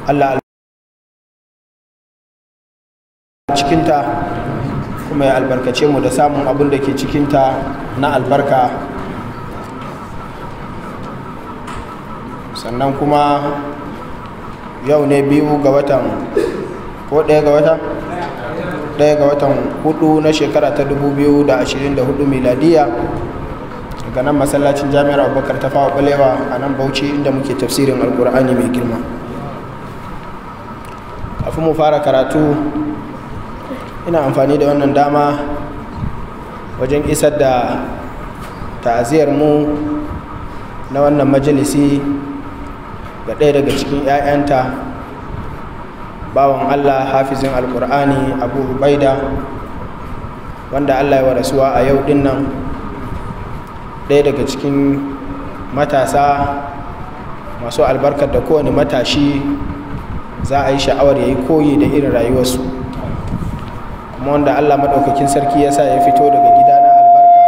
Allah cikinta kuma ya albarkace mu da samun abin da ke cikinta na albarka. Sannan kuma yau ne 2 ga watan ko 1 ga watan 4 na shekara ta 2024 miladiya daga nan masallacin jami'ar Abubakar Tafawa Balewa a nan Bauchi, inda muke tafsirin alkur'ani mai girma. Kafin mu fara karatu, ina amfani da wannan dama wajen isar da ta'aziyar mu na wannan majalisi ga ɗaya daga cikin 'ya'yanta, bawan Allah hafizin alkur'ani Abu Ubaida, wanda Allah ya wa rasuwa a yau din nan. Ɗaya daga cikin matasa masu albarkar da kowane matashi za a yi sha'awar ya yi koyi da irin rayuwarsu, kuma wanda Allah maɗaukakin sarki ya sa ya fito daga gida na albarka,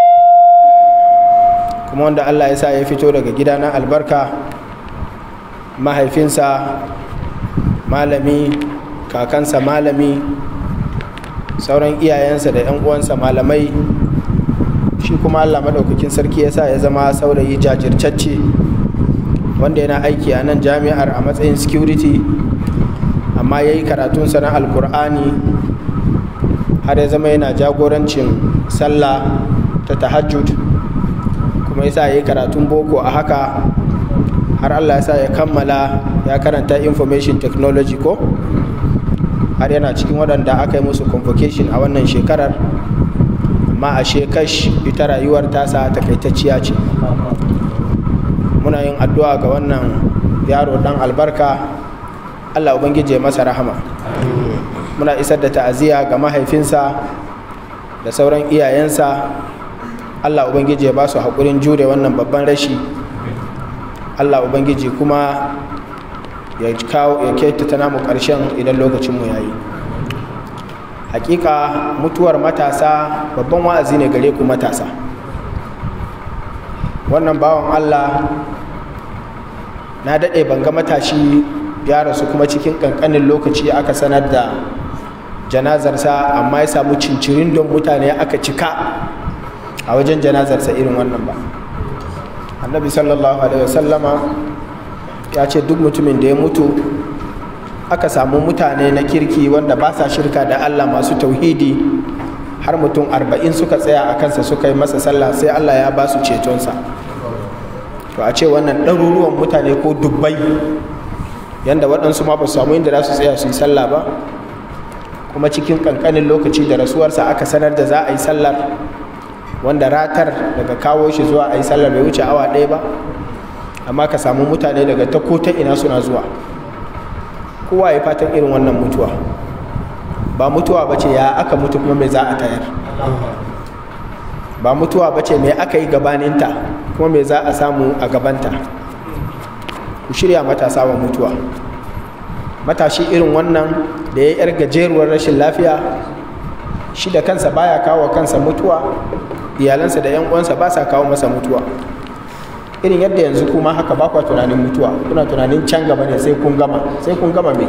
kuma wanda Allah ya sa ya fito daga gida na albarka. Mahaifinsa malami, kakansa malami, sauran iyayensa da 'yan uwansa malamai, shi kuma Allah maɗaukakin sarki ya sa ya zama saurayi jajirtacce wanda yana aiki a nan jami'ar a matsayin security, amma ya yi karatunsa na alkur'ani har ya zama yana jagorancin sallah ta tahajjud, kuma ya sa ya yi karatun boko a haka har Allah ya sa ya kammala, ya karanta information technology ko har yana cikin waɗanda aka yi musu convocation a wannan shekarar. Amma a shekash ita rayuwar tasa takaitacciya ce. Muna yin addu'a ga wannan yaro dan albarka, Allah ubangije masa rahama. Muna isar da ta'aziyya ga mahaifinsa da sauran iyayensa, Allah ubangije ba su haƙurin jure wannan babban rashi. Allah ubangiji kuma ya kyautata namu ƙarshen idan lokacinmu ya yi. Hakika mutuwar matasa babban wa'azi ne gare ku matasa. Wannan bawan Allah na daɗe ban ga matashi ya rasu kuma cikin ƙanƙanin lokaci aka sanar da janazarsa, amma ya samu cincirin don mutane aka cika a wajen janazarsa irin wannan ba. Annabi sallallahu alaihi wasallama ya ce duk mutumin da ya mutu aka samu mutane na kirki wanda ba sa shirka da Allah, masu tauhidi, har mutum 40 suka tsaya a kansa suka yi masa sallah, sai Allah ya ba su cetonsa. To a ce wannan ɗaruruwan mutane ko dubbai, yanda waɗansu ma ba su samu inda za su tsaya su yi sallah ba, kuma cikin ƙanƙanin lokaci da rasuwarsa aka sanar da za a yi sallar, wanda ratar daga kawo shi zuwa a yi sallar bai wuce awa 1 ba, amma ka samu mutane daga ta ko ta ina suna zuwa. Kowa ya fatan irin wannan mutuwa. Ba mutuwa ba ce ya aka mutu kuma mai za a tayar, ba mutuwa ba ce mai aka yi gabaninta kuma mai za a samu a gabanta. Ku shirya matasa wa mutuwa. Matashi irin wannan da ya yar gajeruwar rashin lafiya, shi da kansa baya kawo kansa mutuwa, iyalansa da 'yan uwansa ba sa kawo masa mutuwa. Irin yadda yanzu kuma haka ba kwa tunanin mutuwa, kuna tunanin can gaba ne sai kun gama mai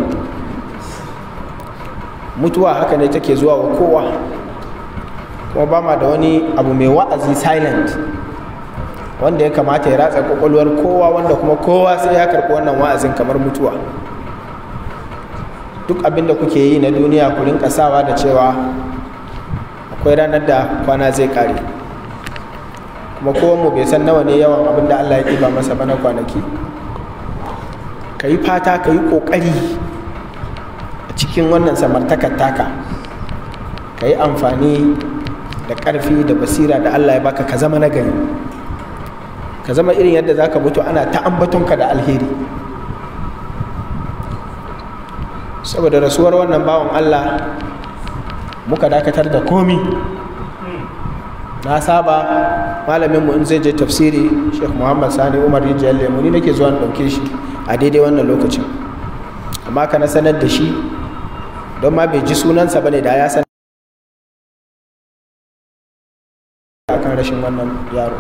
mutuwa. Haka ne take zuwa wa kowa, kuma ba ma da wani abu mai wa'azi silent wanda ya kamata ya ratsa kwakwalwar kowa, wanda kuma kowa sai ya karɓi wannan wa'azin kamar mutuwa. Duk abin da kuke yi na duniya ku rinka sawa da cewa akwai ranar da kwana zai kare, kuma kowanmu bai san nawa ne yawan abin da Allah ya ɗiba masa bana kwanaki. Ka yi fata, ka yi ƙoƙari a cikin wannan samartakar taka, ka yi amfani da ƙarfi da basira da Allah ya baka, ka zama nagari, ka zama irin yadda za ka mutu ana ta ambatonka da alheri. Saboda rasuwar wannan bawan Allah muka dakatar da komi. Na saba malaminmu in zai je tafsiri, Sheikh Muhammad Sani Umar Rijiyar Lemu, ni nake zuwa ɗauke shi a daidai wannan lokacin, amma ka na sanar da shi don ma bai ji sunansa bane da ya sanar akan rashin wannan yaro.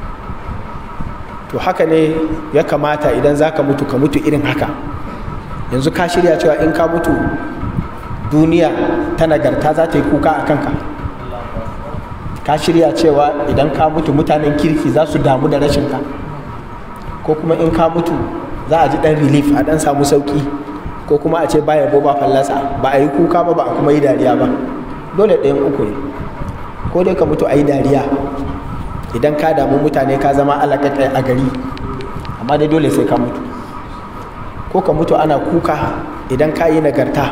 To haka ne ya kamata idan za ka mutu, ka mutu irin haka, yanzu ka shirya cewa in ka mutu duniya ta nagarta za ta yi kuka a kanka? Ka shirya cewa idan ka mutu mutanen kirki za su damu da rashinka? Ko kuma in ka mutu za a ji dan relief, a dan samu sauki, ko kuma a ce ba yabo ba fallasa, ba a yi kuka ba, ba a kuma yi dariya ba? Dole ɗayan uku ne. Ko dai ka mutu a yi dariya idan ka damu mutane ka zama alaƙaƙai a gari, amma dai dole sai ka mutu. Ko ka mutu ana kuka idan ka yi nagarta,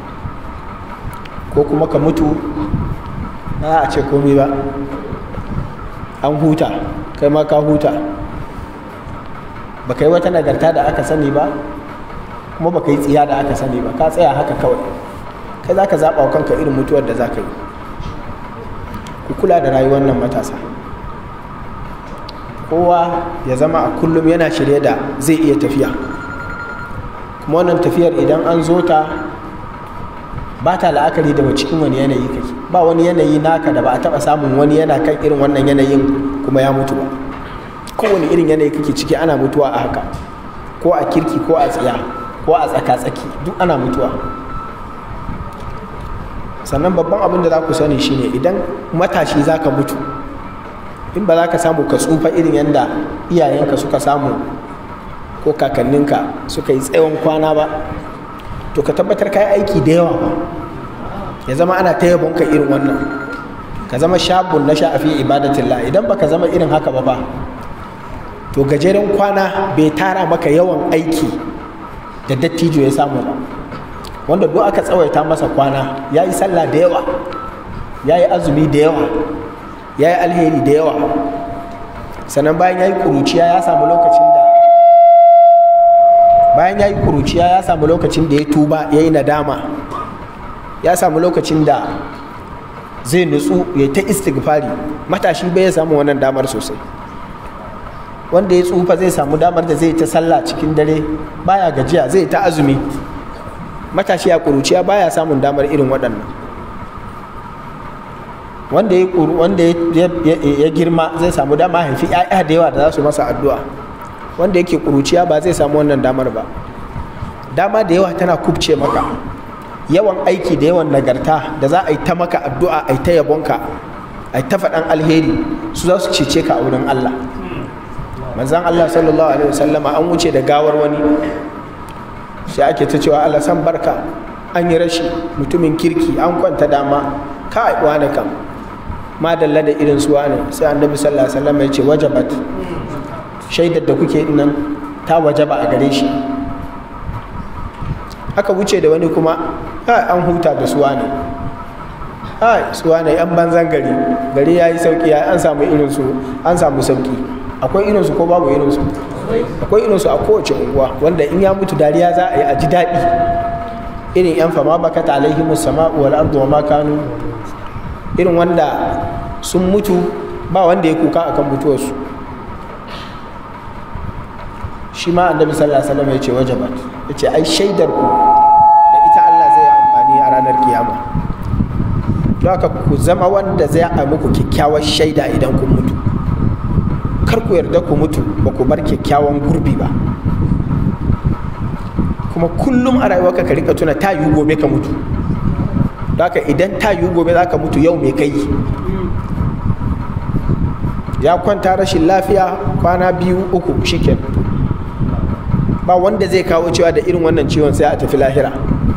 ko kuma ka mutu na a ce komai ba, an huta, kai ma ka huta, ba ka yi wata nagarta da aka sani ba, kuma ba ka yi tsiya da aka sani ba, ka tsaya haka kawai. Kai za ka zaɓa wa kanka irin mutuwar da za ka yi. Ku kula da rayuwar nan matasa, kowa ya zama a kullum yana shirye da zai iya tafiya, kuma wannan tafiyar idan an zo ta ba ta la'akari da cikin wani yanayi kake. Ba wani yanayi naka da ba a taɓa samun wani yana kan irin wannan yanayin kuma ya mutu ba. Kowane irin yanayi kake ciki ana mutuwa a haka, ko a kirki ko a tsiya ko a tsaka-tsaki, duk ana mutuwa. Sannan babban abin da za ku sani shine idan matashi za ka mutu, in ba za ka samu ka tsufa irin yadda iyayenka suka samu ko kakanninka suka yi tsawon kwana ba, to ka tabbatar ka yi aiki da yawa ba, ya zama ana ta yabonka irin wannan, ka zama shabun na sha'afi ibadatillah. Idan baka zama irin haka ba to gajeren kwana bai tara maka yawan aiki da dattijo ya samu ba, wanda duk aka tsawaita masa kwana ya yi sallah da yawa, ya yi azumi da yawa, ya yi alheri da yawa, sannan bayan ya yi kuruciya ya samu lokacin da ya tuba ya yi nadama, ya samu lokacin da zai nutsu ya ta istighfari. Matashi bai ya samu wannan damar sosai. Wanda ya tsufa zai samu damar da zai ta sallah cikin dare, baya gajiya, zai ta azumi. Matashi ya kuruciya baya samun damar irin waɗannan. Wanda ya girma zai samu dama haifi 'ya'ya da yawa da za su masa addu'a. Wanda yake kuruciya ba zai samu wannan damar ba. Dama da yawa tana kubce maka, yawan aiki da yawan nagarta da za a yi ta maka addu'a, a yi ta yabonka, a yi ta faɗan alheri, su za su cece ka a wurin Allah. Manzan Allah sallallahu alaihi wasallama an wuce da gawar wani, sai ake ta cewa Allah san barka, an yi rashi, mutumin kirki, an kwanta dama, ka wane kam madalla da irin su wane. Sai annabi sallallahu alaihi wasallama ya ce wajabat, shaidar da kuke nan ta wajaba a gare shi. Aka wuce da wani kuma, an huta da su wane, su wane yan banzan gari ya yi sauki, an samu irinsu, an samu sauki. Akwai irinsu ko babu irinsu? Akwai irinsu a kowace unguwa, wanda in ya mutu dariya za a yi, a ji daɗi. Irin yan fama bakat alaihimus sama'u wal ardu wa ma kanu, irin wanda sun mutu ba wanda ya kuka akan mutuwarsu. Shi ma annabi sallallahu alaihi wasallam ya ce wajabat, ya ce ai shaidar ku da ita Allah zai amfani a ranar kiyama. Don haka ku zama wanda zai a muku kyakkyawar shaida idan kun mutu. Kar ku yarda ku mutu ba ku bar kyakkyawan gurbi ba. Kuma kullum a rayuwarka ka rika tuna ta yiwu gobe ka mutu. Don haka idan ta yiwu gobe za ka mutu, yau me kai? Ya kwanta rashin lafiya kwana 2-3 shikenan, ba wanda zai kawo cewa da irin wannan ciwon sai a tafi lahira.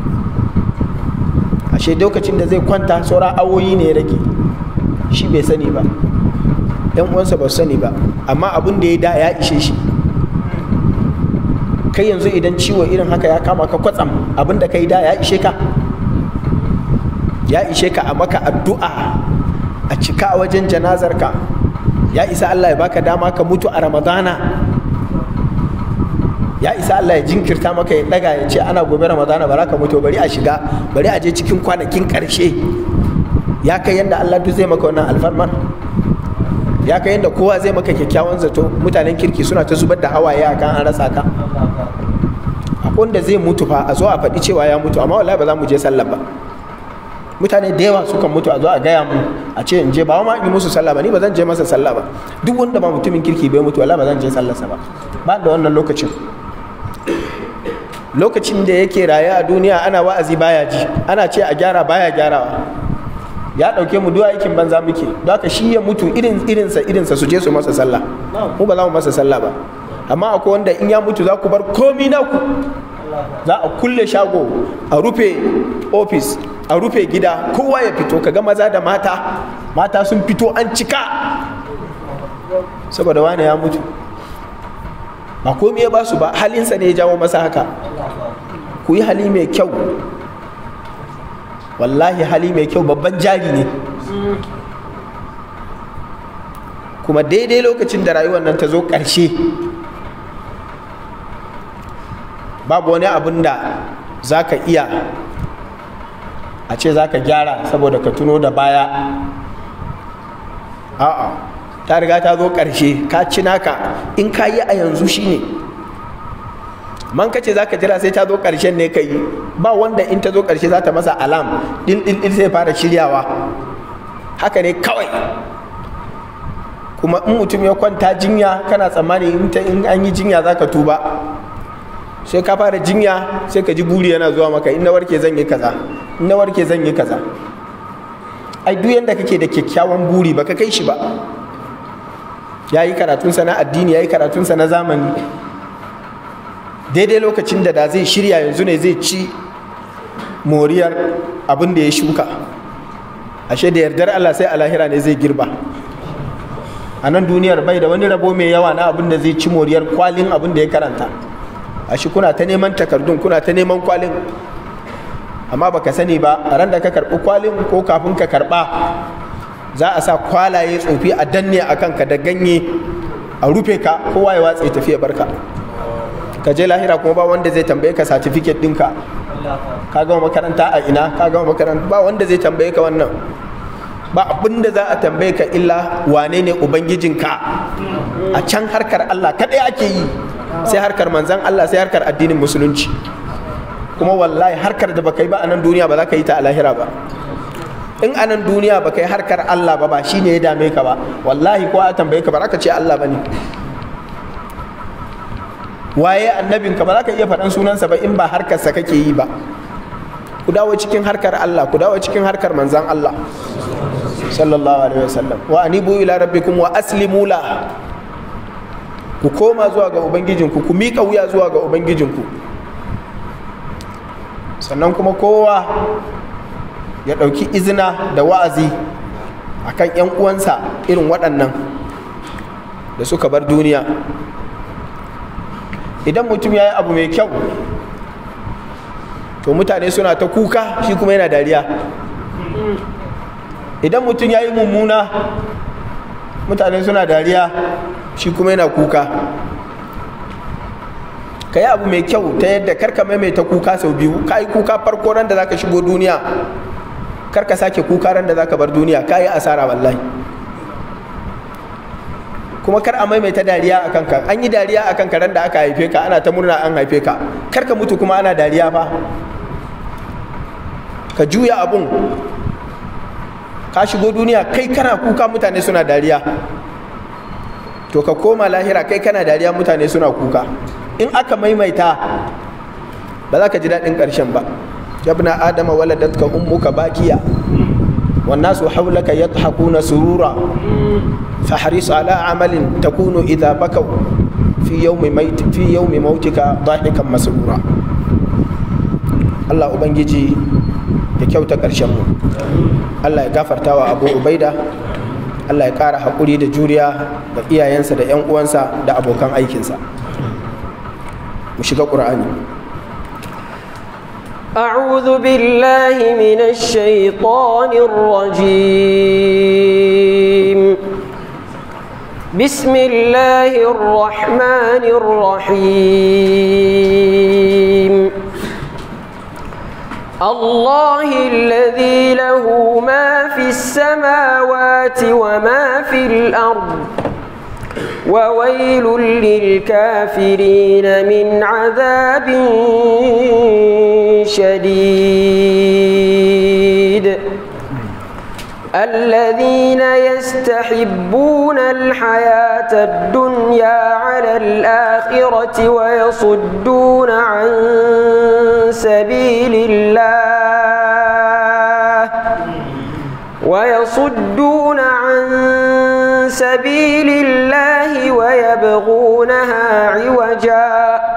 Ashe lokacin da zai kwanta saura awoyi ne ya rage, shi bai sani ba, yan uwansa ba su sani ba, amma abin da ya da ya ishe shi. Kai yanzu idan ciwo irin haka ya kama ka kwatsam, abin da kai da ya ishe ka, ya ishe ka a maka addu'a, a cika a wajen janazarka, ya isa Allah ya baka dama ka mutu a Ramadana, ya isa Allah ya jinkirta maka, ya daga ya ce ana gobe Ramadana ba za ka mutu, bari a shiga, bari a je cikin kwanakin karshe. Ya kai yadda Allah duk zai maka wannan alfarmar, ya kai yadda kowa zai maka kyakkyawan zato. Mutanen kirki suna ta zubar da hawaye a kan an rasa ka. Akwai wanda zai mutu fa a zo a faɗi cewa ya mutu, amma wallahi ba za mu je sallah ba. Mutane da yawa sukan mutu a zo a gaya mu, a ce in je, ba ma in yi musu sallah ba, ni ba zan je masa sallah ba. Duk wanda ba mutumin kirki bai mutu, wallahi ba zan je sallarsa ba, ba da wannan lokacin. lokacin da yake raye a duniya ana wa'azi baya ji, ana ce a gyara baya gyarawa, ya ɗauke mu duk aikin banza muke. Don haka shi ya mutu irinsa su je su masa sallah, mu ba za mu masa sallah ba. Amma akwai wanda in ya mutu za ku bar komi naku, za a kulle shago, a rufe ofis, a rufe gida, kowa ya fito, kaga maza da mata sun fito an cika saboda wani ya mutu. Ba komi ya ba su ba, halinsa ne ya jawo masa haka. Ku yi hali mai kyau, wallahi hali mai kyau babban jari ne. Kuma daidai lokacin da rayuwar nan ta zo ƙarshe, babu wani abin da za ka iya a ce za ka gyara saboda ka tuno da baya. A'a, ta riga ta zo ƙarshe, ka ci naka, in ka yi a yanzu shine. Man ka ce za ka jira sai ta zo ƙarshen ne ka yi, ba wanda in ta zo ƙarshe za ta masa alam ɗin sai fara shiryawa, haka ne kawai. Kuma in mutum ya kwanta jinya, kana tsammani in an yi jinya za ka tuba, sai ka fara jinya sai ka ji buri yana zuwa maka, in na warke zan yi kaza, in na warke zan yi kaza. Ai duk yanda kake da kyakkyawan buri baka kai shi ba. Ya yi karatunsa na addini, ya yi karatunsa na zamani, daidai lokacin da zai shirya yanzu ne zai ci moriyar abin da ya shuka. Ashe da yardar Allah sai a lahira ne zai girba. A nan duniyar bai da wani rabo mai yawa na abin da zai ci moriyar kwalin abin da ya karanta. Ashe kuna ta neman takardun, kuna ta neman kwalin, amma baka sani ba a ran da ka karɓi kwalin ko kafin ka karɓa za a sa kwalaye tsofi a danne a kanka da ganye a rufe ka, kowa ya watsa tafiya barka. Ka je lahira kuma ba wanda zai tambaye ka certificate ɗinka, ka gama makaranta a ina, ka gama makaranta, ba wanda zai tambaye ka wannan. Ba abin da za a tambaye ka illa wane ne ubangijinka. A can harkar Allah kaɗai ake yi, sai harkar manzan Allah, sai harkar addinin musulunci. Kuma wallahi harkar da baka yi ba a nan duniya ba za ka yi ta a lahira ba. In a nan duniya baka yi harkar Allah ba shi ne ya dame ka ba, wallahi ko a tambaye ka ba za ka ce Allah ba ne. Waye annabinka ba za ka iya faɗan sunansa ba in ba harkarsa kake yi ba. Ku dawo cikin harkar Allah, ku dawo cikin harkar manzan Allah sallallahu alaihi wasallam. Wa anibu ila rabbikum wa aslimu la. Ku koma zuwa ga ubangijinku, ku miƙa wuya zuwa ga ubangijinku. Sannan kuma kowa ya ɗauki izina da wa'azi akan 'yan uwansa irin waɗannan da suka bar duniya. Idan mutum ya yi abu mai kyau, to mutane suna ta kuka, shi kuma yana dariya. Idan mutum ya yi mummuna, mutane suna dariya, shi kuma yana kuka. Ka yi abu mai kyau ta yadda karka maimaita kuka sau biyu. Ka yi kuka farko ran da za ka shigo duniya, karka sake kuka ran da za ka bar duniya, ka yi asara wallahi. Kuma kar a maimaita dariya a kanka. An yi dariya a kanka ran da aka haife ka, ana ta murna an haife ka, karka mutu kuma ana dariya fa. Ka juya abun, ka shigo duniya kai kana kuka, mutane suna dariya, to ka koma lahira kai kana dariya, mutane suna kuka. In aka maimaita ba za ka ji daɗin ƙarshen ba. Jabna adama waladatka ummuka bakiya wan nasu hawlaka yadhakuna surura fahris ala amalin takunu idha bakaw fi yawmi mautika dahikan masrura. Allah ubangiji ya kyauta ƙarshen mu. Allah ya gafarta wa Abu Ubaida, Allah ya ƙara haƙuri da juriya da iyayensa da 'yan uwansa da abokan aikinsa. Mu shiga Qur'ani. أعوذ بالله من الشيطان الرجيم. بسم الله الرحمن الرحيم. الله الذي له ما في السماوات وما في الأرض وويل للكافرين من عذاب شديد. الذين يستحبون الحياة الدنيا على الآخرة ويصدون عن سبيل الله ويصدون عن سبيل الله ويبغونها عوجا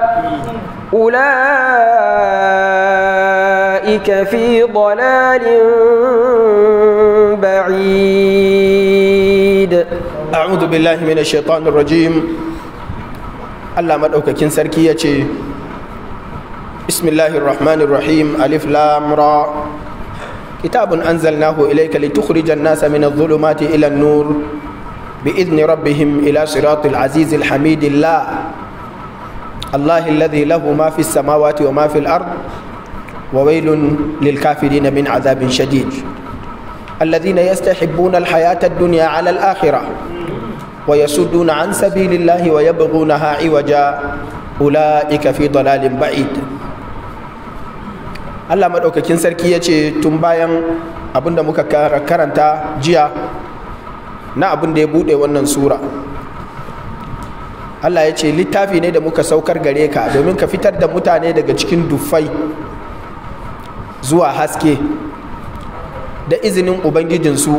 أولئك في ضلال بعيد. أعوذ بالله من الشيطان الرجيم. الله مدوكاكين سركي يتي بسم الله الرحمن الرحيم. ألف لام را كتاب أنزلناه إليك لتخرج الناس من الظلمات إلى النور بإذن ربهم إلى صراط العزيز الحميد الله الذي له ما في السماوات وما في الأرض وويل للكافرين من عذاب شديد الذين يستحبون الحياة الدنيا على الآخرة ويصدون عن سبيل الله ويبغونها عوجا أولئك في ضلال بعيد. Allah maɗaukakin sarki ya ce tun bayan abinda muka karanta jiya na abin da ya buɗe wannan sura, Allah ya ce littafi ne da muka saukar gare ka domin ka fitar da mutane daga cikin duffai zuwa haske da izinin ubangijinsu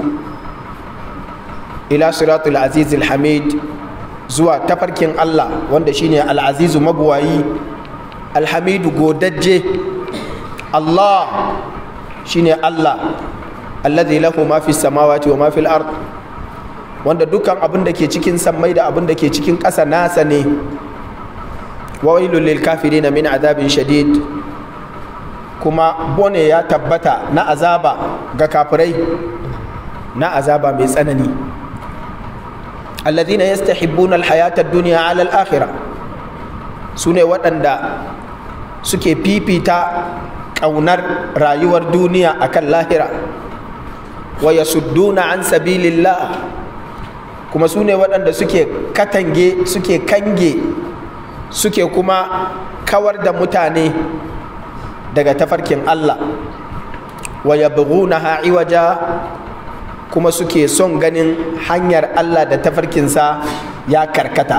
ila siratul azizil hamid, zuwa tafarkin Allah wanda shine al-azizu mabuwayi, al-hamidu godajje. Allah shine Allah alladhi lahu ma fi samawati wa ma fil ard, wanda dukkan abin da ke cikin sammai da abin da ke cikin ƙasa nasa ne. Wa wailul lil kafirin min azabin shadid, kuma bone ya tabbata na azaba ga kafirai, na azaba mai tsanani. Alladhina yastahibbuna al-hayata ad-dunya 'ala al-akhirah, sune waɗanda suke fifita ƙaunar rayuwar duniya akan lahira. Wa yasudduna an sabilillah, kuma su ne waɗanda suke katange, suke kange, suke kuma kawar da mutane daga tafarkin Allah. Wa yabghunaha iwaja, kuma suke son ganin hanyar Allah da tafarkinsa ya karkata.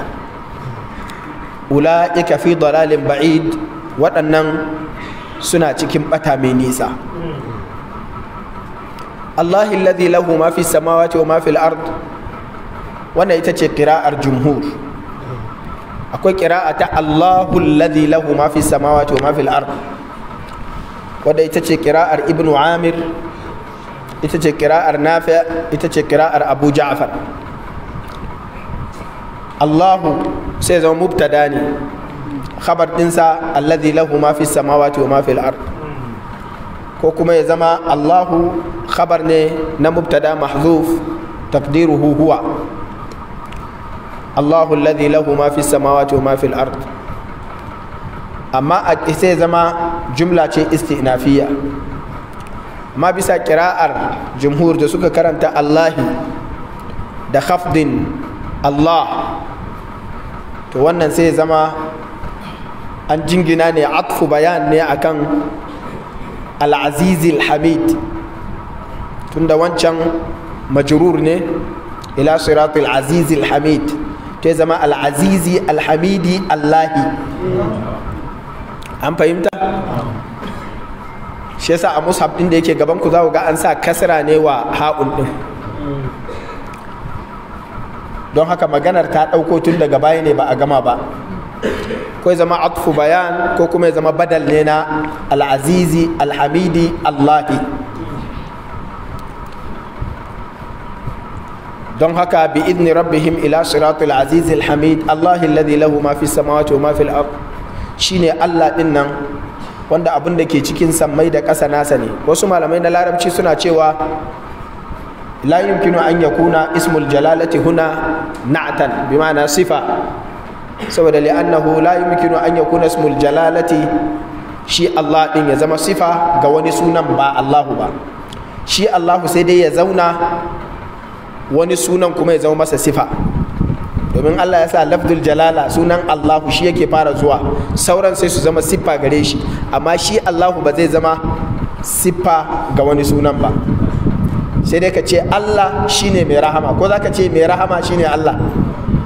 Ula'ika fi dalalin ba'id, waɗannan suna cikin bata mai nisa. Allahi alladhi lahu ma fi samawati wa ma fil ard, wannan ita ce qira'ar jumhur. Akwai qira'a ta Allahu alladhi lahu ma fi samawati wa ma fil ard, wadda ita ce qira'ar Ibn Amir, ita ce qira'ar Nafi', ita ce qira'ar Abu Ja'far. Allahu sai zama mubtada ne, khabar dinsa alladhi lahu ma fi samawati wa ma fil ard, ko kuma ya zama Allahu khabar ne na mubtada mahzuf taqdiruhu huwa Allahu alladhi lahu ma fi samawati wa ma fil ard. Amma sai zama jumla ce istinafiya. Ma bisa qira'ar jumhur da suka karanta Allahi da khafdin Allah, to wannan sai zama an jingina ne, atfu bayan ne akan al-azizil hamid, tunda wancan majrur ne ila siratul azizil hamid, to zama al-azizi al-hamidi Allahi. An fahimta? Shi yasa a mushaf din da yake gaban ku za ku ga an sa kasra ne wa ha'un din, don haka maganar ta ɗauko tun daga baya ne ba a gama ba. Ko ya zama atfu bayan, ko kuma ya zama badal ne na al-azizi al-hamidi Allahi. don haka bi idni rabbihim ila siratul azizil hamid Allahi alladhi lahu ma fi samawati wa ma fil ard, shine Allah din nan wanda abin da ke cikin sammai da ƙasa nasa ne. Wasu malamai na larabci suna cewa la yumkinu an yakuna ismul jalalati huna na'tan bi ma'ana sifa, saboda li'annahu la yumkinu an yakuna ismul jalalati shi Allah din ya zama sifa ga wani sunan ba Allahu ba. Shi Allahu sai dai ya zauna, wani sunan kuma ya zama masa sifa, domin Allah ya sa lafdul jalala sunan Allahu shi yake fara zuwa, sauran sai su zama siffa gare shi, amma shi Allahu ba zai zama siffa ga wani sunan ba. Sai dai ka ce Allah shine mai rahama, ko za ka ce mai rahama shine Allah,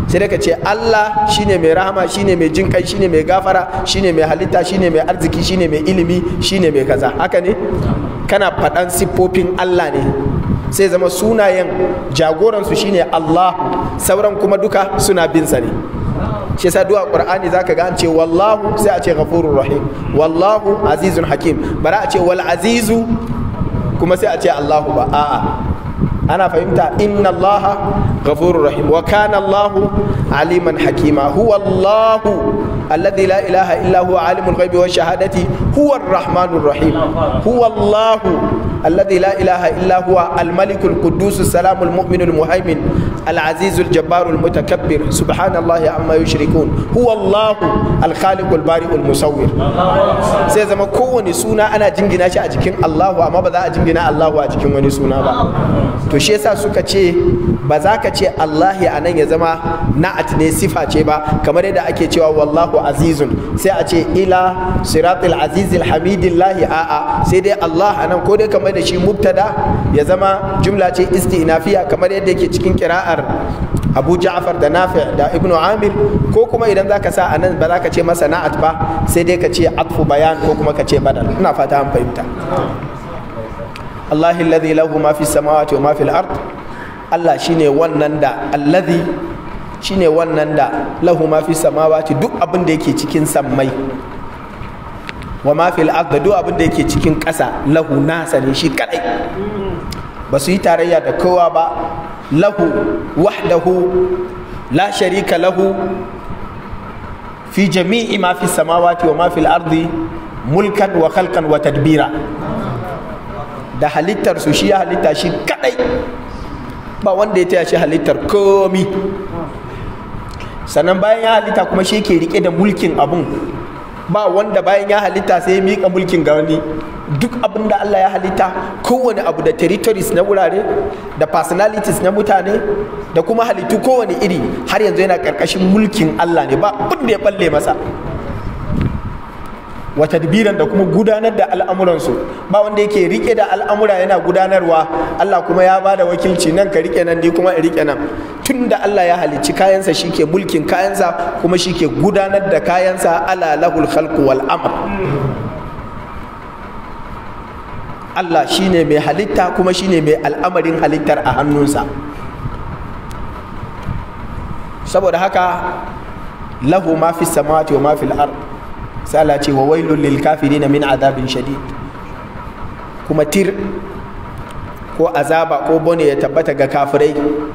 sai dai ka ce Allah shine mai rahama, shine mai jin kai, shine mai gafara, shine mai halitta, shine mai arziki, shine mai ilimi, shine mai kaza. Haka ne? Kana faɗan siffofin Allah ne, sai zama sunayen jagoransu shine Allah, sauran kuma duka suna bin sa ne. Shi yasa du'a Qur'ani zaka ga an ce wallahu sai a ce ghafurur rahim, wallahu azizun hakim, bara a ce wal azizu kuma sai a ce Allahu ba, a'a. Ana fahimta? Inna Allaha ghafurur rahim wa kana Allahu aliman hakima. Huwa Allahu alladhi la ilaha illa huwa alimul ghaibi wash shahadati huwa ar-rahmanur rahim. Huwa Allahu alladhi la ilaha illa huwa al-malikul quddus as-salamul mu'minul muhaimin al-azizul jabbarul mutakabbir subhanallahi amma yushrikun. Huwa Allahu al-khaliqul bari'ul musawwir. Sai zama kowane suna ana jingina shi a jikin Allahu, amma ba za a jingina Allahu a jikin wani suna ba. To shi yasa suka ce ba za ka ce Allahi a nan ya zama na'at ne, sifa ce ba, kamar yadda ake cewa wallahu azizun sai a ce ila siratul azizil hamidillahi, a'a, sai dai Allah a nan ko dai kamar da shi mubtada ya zama jumla ce istinafiya kamar yadda yake cikin kira'ar Abu Ja'far da Nafi' da Ibn Amir, ko kuma idan za ka sa a nan ba za ka ce masa na'at ba, sai dai ka ce atfu bayan ko kuma ka ce badal. Ina fata an fahimta. Allahi alladhi lahu ma fi samawati wa ma fil ard. Allah shine wannan da alladhi shine wannan da lahu ma fi samawati, duk abin da yake cikin sammai, wa ma fil ard, duk abin da yake cikin ƙasa, lahu nasa ne shi kadai, ba su yi tarayya da kowa ba. Lahu wahdahu la sharika lahu fi jami'i ma fi samawati wa ma fil ardi mulkan wa khalqan wa tadbira. Da halittar su shi ya halitta shi kadai, ba wanda ya taya shi halittar komi. Sannan bayan ya halitta kuma shi ke rike da mulkin abun, ba wanda bayan ya halitta sai ya miƙa mulkin ga wani. Duk abin da Allah ya halitta, kowane abu da territories na wurare da personalities na mutane da kuma halittu kowane iri, har yanzu yana ƙarƙashin mulkin Allah ne, ba abin da ya balle masa. Wa tadbiran, da kuma gudanar da al'amuransu, ba wanda yake rike da al'amura yana gudanarwa. Allah kuma ya bada wakilci, nan ka rike nan, ni kuma in rike nan. Tun da Allah ya halicci kayansa, shi ke mulkin kayansa kuma shi ke gudanar da kayansa. Ala lahul khalqu wal amr. Allah shine mai halitta kuma shine mai al'amarin halittar a hannunsa. Saboda haka lahu ma fi samawati wa ma fil ard. Sai Allah ce wa wailul lil kafirin min adabin shadid. Kuma tir ko azaba ko bone ya tabbata ga kafirai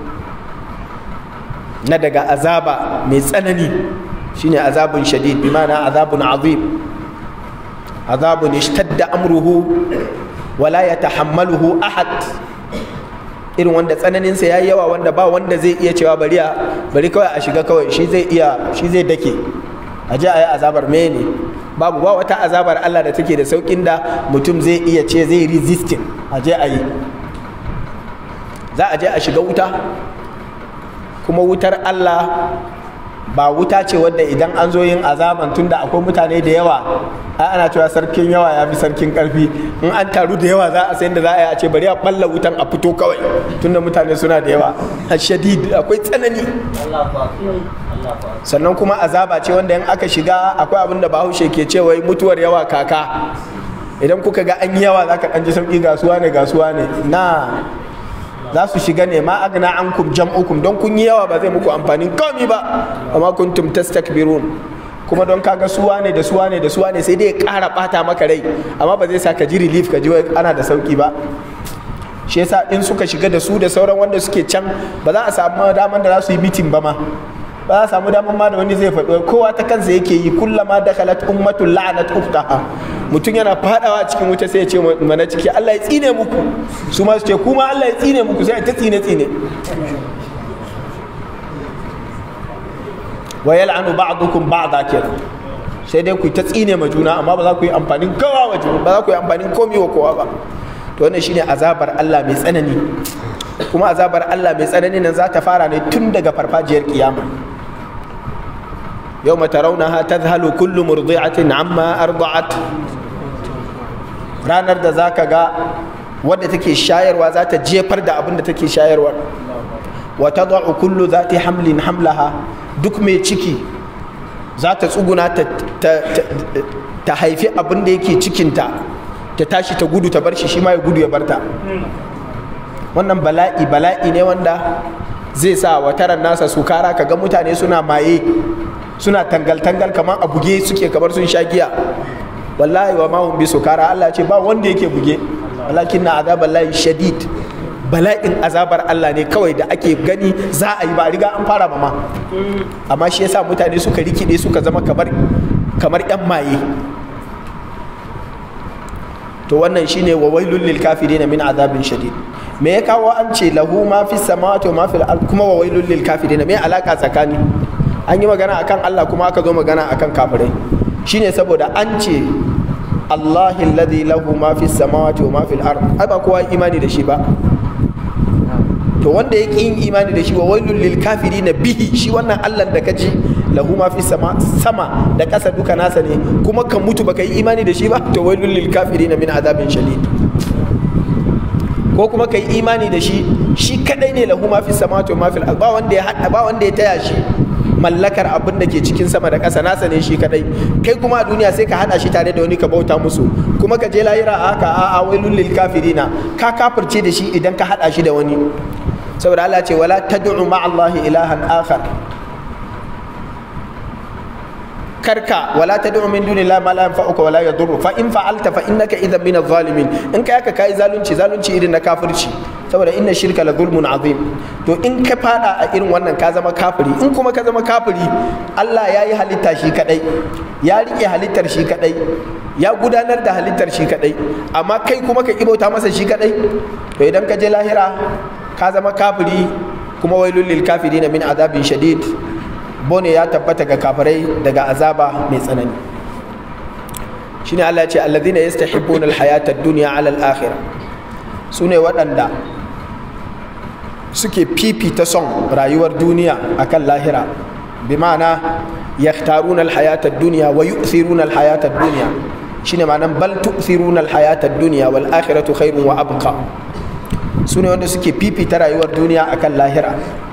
na daga azaba mai tsanani, shine azabun shadid, bi ma'ana azabun azim, azabun ishtadda amruhu wala yatahammaluhu ahad, irin wanda tsananinsa yayi yawa, wanda ba wanda zai iya cewa bari kawai a shiga, kawai shi zai dake a je a yi azabar mene. Babu, ba wata azabar Allah da take da saukin da mutum zai iya ce zai resisting a je a yi. Za a je a shiga wuta, kuma wutar Allah ba wuta ce wadda idan an zo yin azaban, tunda akwai mutane da yawa, ana cewa sarkin yawa ya fi sarkin karfi. In an taru da yawa za a sayin da za a yi a ce bari a balla wutan a fito kawai, tunda mutane suna da yawa. Shadid, akwai tsanani. Sannan kuma azaba ce wanda in aka shiga, akwai abin da Bahaushe ke cewa mutuwar yawa kaka. Idan kuka ga an yi yawa za ka ɗan ji sauƙi, gasuwa ne na za su shiga ne ma agna ankum jam'ukum, don kun yi yawa ba zai muku amfanin komi ba, amma kuntum tastakbirun. Kuma don kaga suwa ne sai dai ya ƙara ɓata maka rai, amma ba zai sa ka ji relief, ka ji ana da sauƙi ba. Shi yasa in suka shiga da su da sauran wanda suke can, ba za a samu daman da za su yi mitin ba ma, ba za a samu daman ma da wani zai faɗo, kowa ta kansa yake yi. Kullama dakhalat ummatun la'anat ukhtaha. Mutum yana fadawa cikin wuta sai ya ce mana ciki Allah ya tsine muku, su ma su ce kuma Allah ya tsine muku, sai ta tsine wa yal'anu ba'dukum ba'da kenan. Sai dai ku ta tsine ma juna, amma ba za ku yi amfanin kowa wa juna, ba za ku yi amfanin komi wa kowa ba. To wannan shine azabar Allah mai tsanani. Kuma azabar Allah mai tsanani nan za ta fara ne tun daga farfajiyar kiyama. Yawma tarawnaha tadhhalu kullu murdi'atin amma arda'at. Ranar da zaka ga wadda take shayarwa za ta jefar da abin da take shayarwa. wa tad'u kullu zati hamlin hamlaha, duk mai ciki za ta tsuguna ta haifi abin da yake cikinta, ta tashi ta gudu ta bar shi, shi ma ya gudu ya barta. Wannan bala'i ne wanda zai sa wataran nasa su kara, kaga mutane suna maye, suna tangal-tangal kamar a buge suke, kamar sun sha giya. Wallahi wa mahum bi sukara, Allah ce ba wanda yake buge, walakin na azaballahi shadid. Bala'in azabar Allah ne kawai da ake gani za a yi, ba a riga an fara ba ma. Amma shi yasa mutane suka rikide suka zama kamar yan maye. To wannan shine wa wailul lil kafirin min azabin shadid. Me ya kawo an ce lahu ma fi samawati wa ma fil ard, kuma wa wailul lil kafirin? Me alaka tsakani? An yi magana akan Allah kuma aka zo magana akan kafirai. Shine saboda an ce Allahi alladhi lahu ma fi samawati wa ma fil ard, ai ba kowa imani da shi ba. To wanda ya yin imani da shi, wa wailul lil kafirin bihi, shi wannan Allah da kaji lahu ma fi sama da ƙasa duka nasa ne, kuma kan mutu baka yi imani da shi ba, to wailul lil kafirin min azabin shadid. Ko kuma ka yi imani da shi, shi kadai ne lahu ma fi samawati wa ma fil ard, ba wanda ya taya shi mallakar abin da ke cikin sama da ƙasa, nasa ne shi kadai. Kai kuma a duniya sai ka hada shi tare da wani ka bauta musu, kuma ka je lahira haka, a'a wailul lil kafirina, ka kafirce da shi idan ka hada shi da wani. Saboda Allah ce wala tad'u ma'allahi ilahan akhar, karka wala tad'u min dunillahi ma la yanfa'uka wala yadurru, fa in fa'alta fa innaka idhan min adh-dhalimin. In kai haka kai zalunci irin na kafirci, saboda inna shirka la zulmun azim. To in ka fada a irin wannan ka zama kafiri. In kuma ka zama kafiri, Allah ya yi halitta shi kadai, ya rike halittar shi kadai, ya gudanar da halittar shi kadai, amma kai kuma ka ibauta masa shi kadai, to idan ka je lahira ka zama kafiri, kuma wailul lil kafirin min azabin shadid. Bone ya tabbata ga kafirai daga azaba mai tsanani. Shine Allah ya ce alladhina yastahibbuna alhayata ad-dunya ala al-akhirah, sune waɗanda suke fifita son rayuwar duniya akan lahira, bi ma'ana yakhtaruna alhayata ad-dunya wa yu'thiruna alhayata ad-dunya. Shine ma'anan bal tu'thiruna alhayata ad-dunya wal akhiratu khairun wa abqa. Sune wanda suke fifita rayuwar duniya akan lahira,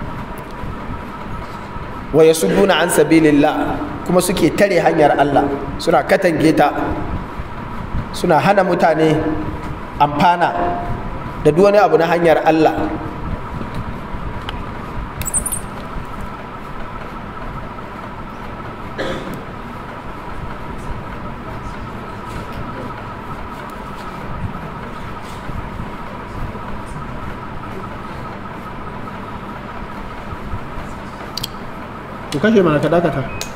wa yasudduna an sabilillah, kuma suke tare hanyar Allah, suna katange ta, suna hana mutane amfana da duk wani abu na hanyar Allah. Ku kashe mana ka dakata.